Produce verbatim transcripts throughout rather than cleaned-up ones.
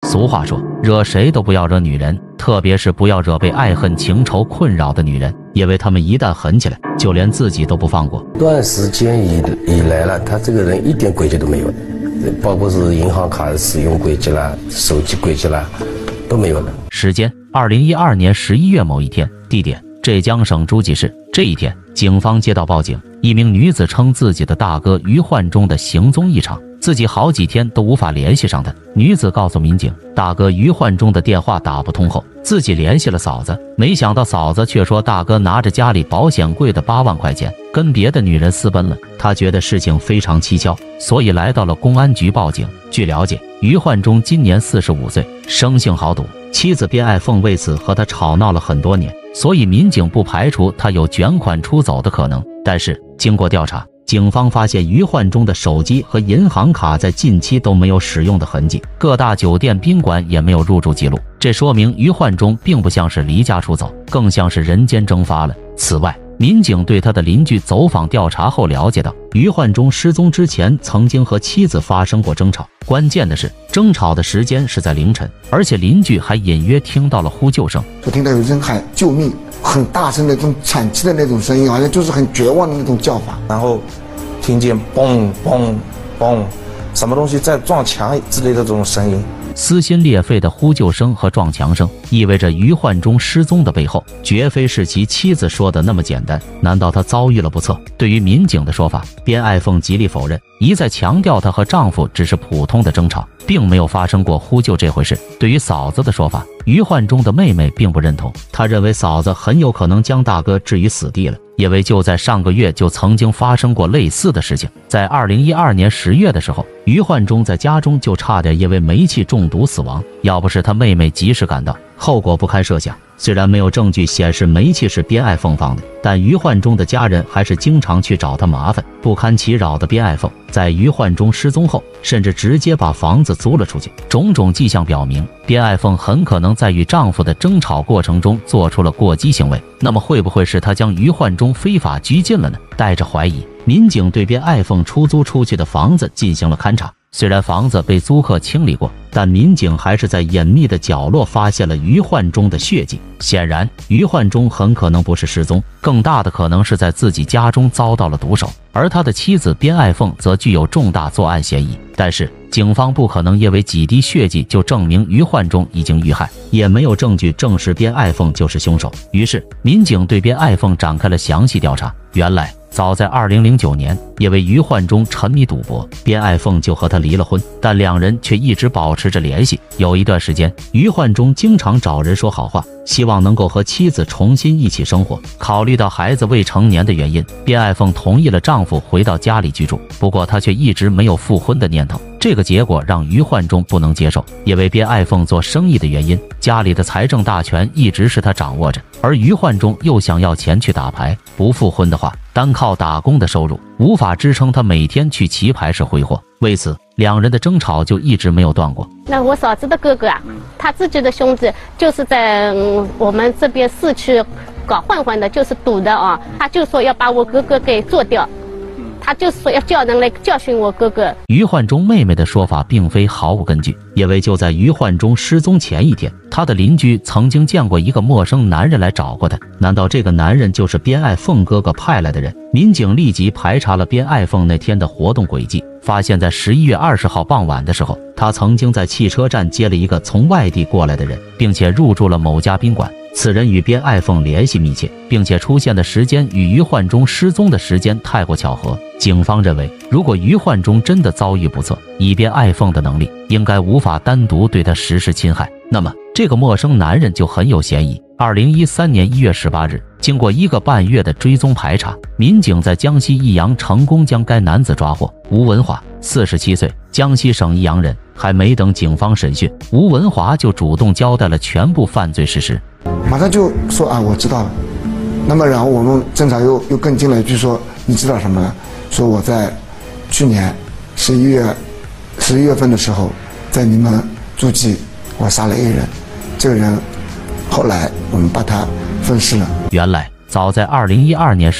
俗话说，惹谁都不要惹女人，特别是不要惹被爱恨情仇困扰的女人，因为他们一旦狠起来，就连自己都不放过。 段时间以以来了，他这个人一点轨迹都没有，包括是银行卡使用轨迹啦、手机轨迹啦，都没有的。 时间：二零一二年十一月某一天，地点：浙江省诸暨市。这一天，警方接到报警，一名女子称自己的大哥于焕忠的行踪异常，自己好几天都无法联系上他。女子告诉民警，大哥于焕忠的电话打不通后，自己联系了嫂子，没想到嫂子却说大哥拿着家里保险柜的八万块钱跟别的女人私奔了。他觉得事情非常蹊跷，所以来到了公安局报警。据了解，于焕忠今年四十五岁，生性好赌，妻子边爱凤为此和他吵闹了很多年，所以民警不排除他有卷款出走的可能。但是经过调查，警方发现于焕忠的手机和银行卡在近期都没有使用的痕迹，各大酒店宾馆也没有入住记录，这说明于焕忠并不像是离家出走，更像是人间蒸发了。此外，民警对他的邻居走访调查后了解到，于焕忠失踪之前曾经和妻子发生过争吵，关键的是争吵的时间是在凌晨，而且邻居还隐约听到了呼救声， 就听到有人喊救命，很大声的那种喘气的那种声音，好像就是很绝望的那种叫法， 然后听见嘣嘣嘣，什么东西在撞墙之类的这种声音。 撕心裂肺的呼救声和撞墙声，意味着于焕忠失踪的背后，绝非是其妻子说的那么简单。难道他遭遇了不测？对于民警的说法，边爱凤极力否认，一再强调她和丈夫只是普通的争吵，并没有发生过呼救这回事。对于嫂子的说法，于焕忠的妹妹并不认同，她认为嫂子很有可能将大哥置于死地了，因为就在上个月就曾经发生过类似的事情。在二零一二年十月的时候，于焕忠在家中就差点因为煤气中毒死亡，要不是他妹妹及时赶到，后果不堪设想。虽然没有证据显示煤气是边爱凤放的，但于焕忠的家人还是经常去找他麻烦。不堪其扰的边爱凤在于焕忠失踪后，甚至直接把房子租了出去。种种迹象表明，边爱凤很可能在与丈夫的争吵过程中做出了过激行为。那么会不会是他将于焕忠非法拘禁了呢？带着怀疑，民警对边爱凤出租出去的房子进行了勘查。虽然房子被租客清理过，但民警还是在隐秘的角落发现了于焕忠的血迹。显然，于焕忠很可能不是失踪，更大的可能是在自己家中遭到了毒手，而他的妻子边爱凤则具有重大作案嫌疑。但是，警方不可能因为几滴血迹就证明于焕忠已经遇害，也没有证据证实边爱凤就是凶手。于是，民警对边爱凤展开了详细调查。原来，早在二零零九年，因为于焕忠沉迷赌博，边爱凤就和他离了婚，但两人却一直保持着联系。有一段时间，于焕忠经常找人说好话，希望能够和妻子重新一起生活。考虑到孩子未成年的原因，边爱凤同意了丈夫回到家里居住，不过她却一直没有复婚的念头。这个结果让于焕忠不能接受，因为边爱凤做生意的原因，家里的财政大权一直是他掌握着，而于焕忠又想要钱去打牌，不复婚的话，单靠打工的收入无法支撑他每天去棋牌室挥霍。为此，两人的争吵就一直没有断过。 那我嫂子的哥哥啊，他自己的兄弟就是在、嗯、我们这边市区搞混混的，就是赌的啊，他就说要把我哥哥给做掉。他就是说要叫人来教训我哥哥。 于焕忠妹妹的说法并非毫无根据，因为就在于焕忠失踪前一天，他的邻居曾经见过一个陌生男人来找过他。难道这个男人就是边爱凤哥哥派来的人？民警立即排查了边爱凤那天的活动轨迹，发现在十一月二十号傍晚的时候，他曾经在汽车站接了一个从外地过来的人，并且入住了某家宾馆。此人与边爱凤联系密切，并且出现的时间与于焕忠失踪的时间太过巧合。警方认为，如果于焕忠真的遭遇不测，以边爱凤的能力，应该无法单独对他实施侵害，那么这个陌生男人就很有嫌疑。二零一三年一月十八日，经过一个半月的追踪排查，民警在江西益阳成功将该男子抓获。吴文华，四十七岁，江西省益阳人。还没等警方审讯，吴文华就主动交代了全部犯罪事实， 马上就说啊，我知道了。那么然后我们侦查又又跟进了一句说，你知道什么？说我在去年十一月十一月份的时候，在你们诸暨我杀了一个人，这个人后来我们把他分尸了。 原来早在二零一二年十月，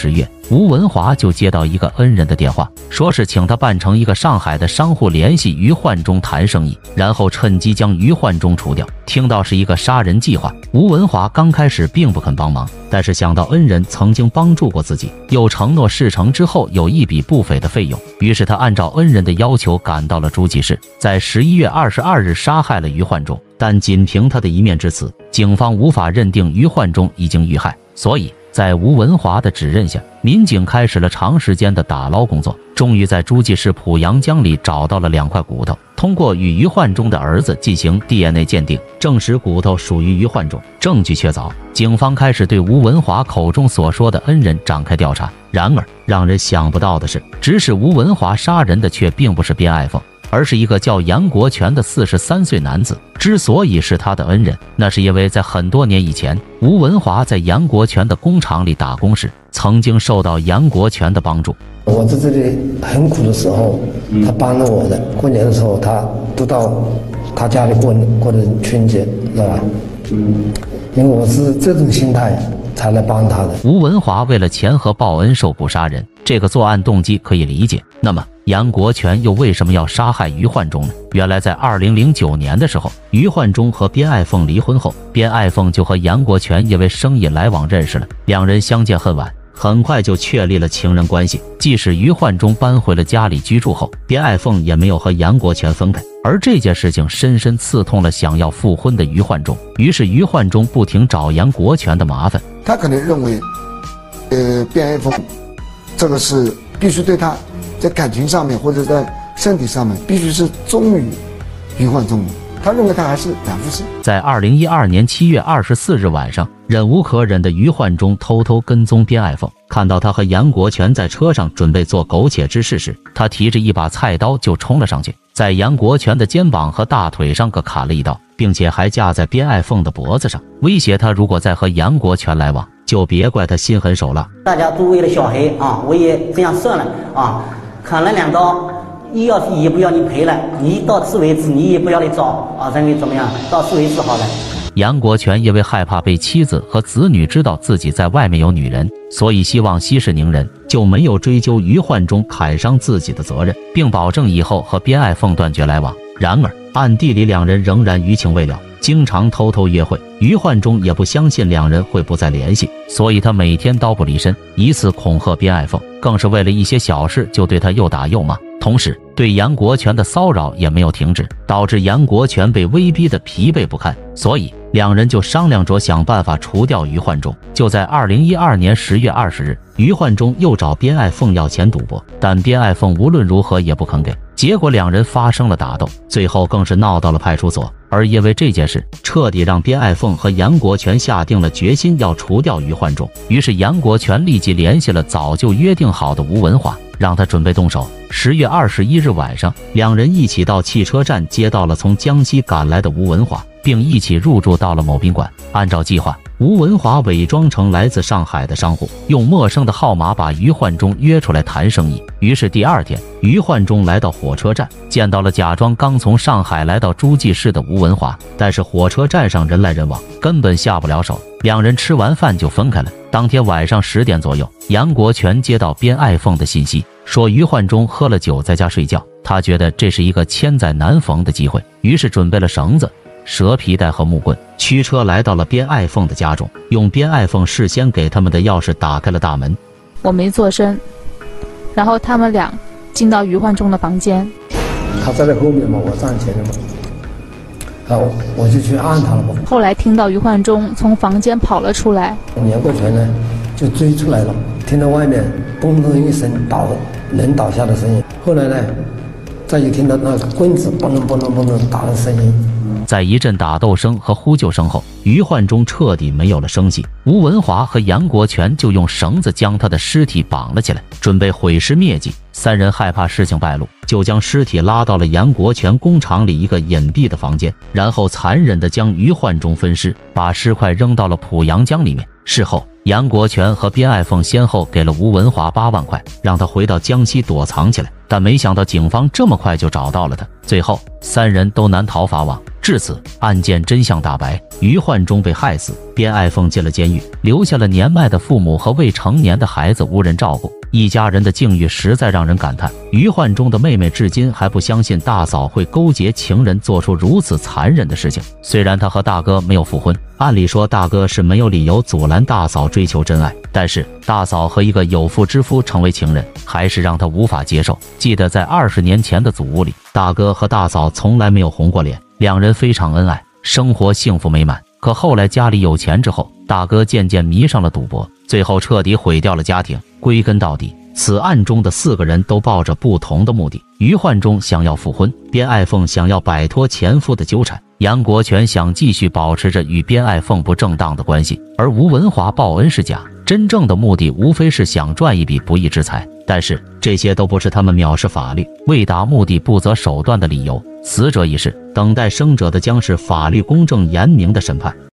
吴文华就接到一个恩人的电话，说是请他办成一个上海的商户联系于焕忠谈生意，然后趁机将于焕忠除掉。听到是一个杀人计划，吴文华刚开始并不肯帮忙，但是想到恩人曾经帮助过自己，又承诺事成之后有一笔不菲的费用，于是他按照恩人的要求赶到了诸暨市，在十一月二十二日杀害了于焕忠。但仅凭他的一面之词，警方无法认定于焕忠已经遇害，所以在吴文华的指认下，民警开始了长时间的打捞工作，终于在诸暨市濮阳江里找到了两块骨头。通过与于焕忠的儿子进行 D N A 鉴定，证实骨头属于于焕忠，证据确凿。警方开始对吴文华口中所说的恩人展开调查。然而，让人想不到的是，指使吴文华杀人的却并不是边爱凤，而是一个叫杨国权的四十三岁男子。之所以是他的恩人，那是因为在很多年以前，吴文华在杨国权的工厂里打工时，曾经受到杨国权的帮助。 我在这里很苦的时候，他帮了我的。过年的时候，他都到他家里过过的春节，知道吧？嗯，因为我是这种心态才来帮他的。 吴文华为了钱和报恩受捕杀人，这个作案动机可以理解。那么杨国权又为什么要杀害于焕忠呢？原来在二零零九年的时候，于焕忠和边爱凤离婚后，边爱凤就和杨国权因为生意来往认识了，两人相见恨晚，很快就确立了情人关系。即使于焕忠搬回了家里居住后，边爱凤也没有和杨国权分开。而这件事情深深刺痛了想要复婚的于焕忠，于是于焕忠不停找杨国权的麻烦。 他可能认为，呃，边爱凤这个是必须对他在感情上面或者在身体上面必须是忠于于焕忠的。他认为他还是两夫妻。 在二零一二年七月二十四日晚上，忍无可忍的于焕忠偷偷跟踪边爱凤，看到他和杨国权在车上准备做苟且之事时，他提着一把菜刀就冲了上去，在杨国权的肩膀和大腿上各砍了一刀，并且还架在边爱凤的脖子上，威胁他如果再和杨国权来往，就别怪他心狠手辣。 大家都为了小孩啊，我也这样算了啊，砍了两刀。医药费也不要你赔了，你到此为止，你也不要来找啊，认为怎么样？到此为止好了。 杨国权因为害怕被妻子和子女知道自己在外面有女人，所以希望息事宁人，就没有追究于焕忠砍伤自己的责任，并保证以后和边爱凤断绝来往。然而，暗地里两人仍然余情未了，经常偷偷约会。于焕忠也不相信两人会不再联系，所以他每天刀不离身，以此恐吓边爱凤，更是为了一些小事就对他又打又骂。同时，对杨国权的骚扰也没有停止，导致杨国权被威逼得疲惫不堪，所以两人就商量着想办法除掉于焕忠。就在二零一二年十月二十日，于焕忠又找边爱凤要钱赌博，但边爱凤无论如何也不肯给，结果两人发生了打斗，最后更是闹到了派出所。而因为这件事，彻底让边爱凤和杨国权下定了决心要除掉于焕忠。于是杨国权立即联系了早就约定好的吴文华，让他准备动手。十月二十一日晚上，两人一起到汽车站接到了从江西赶来的吴文华，并一起入住到了某宾馆。按照计划，吴文华伪装成来自上海的商户，用陌生的号码把于焕忠约出来谈生意。于是第二天，于焕忠来到火车站，见到了假装刚从上海来到诸暨市的吴文华，但是火车站上人来人往，根本下不了手。两人吃完饭就分开了。当天晚上十点左右，杨国权接到边爱凤的信息，说于焕忠喝了酒在家睡觉，他觉得这是一个千载难逢的机会，于是准备了绳子、蛇皮袋和木棍，驱车来到了边爱凤的家中，用边爱凤事先给他们的钥匙打开了大门。 我没做声，然后他们俩进到于焕忠的房间。 他站在后面嘛，我站前面嘛，啊，我就去按他了嘛。 后来听到于焕忠从房间跑了出来， 杨国权呢就追出来了，听到外面嘣咚一声倒人倒下的声音，后来呢再一听到那个棍子嘣咚嘣咚嘣咚打的声音。 在一阵打斗声和呼救声后，于焕忠彻底没有了声息。吴文华和杨国权就用绳子将他的尸体绑了起来，准备毁尸灭迹。三人害怕事情败露，就将尸体拉到了杨国权工厂里一个隐蔽的房间，然后残忍地将于焕忠分尸，把尸块扔到了濮阳江里面。事后， 杨国权和边爱凤先后给了吴文华八万块，让他回到江西躲藏起来。但没想到警方这么快就找到了他，最后三人都难逃法网。至此，案件真相大白，于焕忠被害死，边爱凤进了监狱，留下了年迈的父母和未成年的孩子无人照顾，一家人的境遇实在让人感叹。于焕忠的妹妹至今还不相信大嫂会勾结情人做出如此残忍的事情。虽然他和大哥没有复婚，按理说大哥是没有理由阻拦大嫂追求真爱，但是大嫂和一个有妇之夫成为情人，还是让他无法接受。记得在二十年前的祖屋里，大哥和大嫂从来没有红过脸，两人非常恩爱，生活幸福美满。可后来家里有钱之后，大哥渐渐迷上了赌博，最后彻底毁掉了家庭。归根到底，此案中的四个人都抱着不同的目的。于焕忠想要复婚，边爱凤想要摆脱前夫的纠缠，杨国权想继续保持着与边爱凤不正当的关系，而吴文华报恩是假，真正的目的无非是想赚一笔不义之财。但是这些都不是他们藐视法律、为达目的不择手段的理由。死者已逝，等待生者的将是法律公正严明的审判。